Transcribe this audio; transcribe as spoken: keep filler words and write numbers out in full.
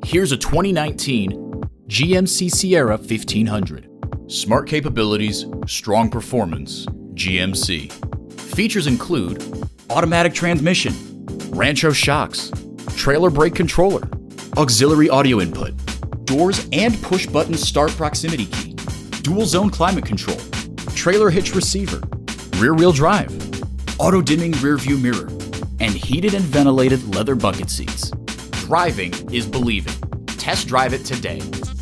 Here's a twenty nineteen G M C Sierra fifteen hundred. Smart capabilities, strong performance, G M C. Features include automatic transmission, Rancho shocks, trailer brake controller, auxiliary audio input, doors and push-button start proximity key, dual zone climate control, trailer hitch receiver, rear-wheel drive, auto-dimming rear-view mirror, and heated and ventilated leather bucket seats. Driving is believing. Test drive it today.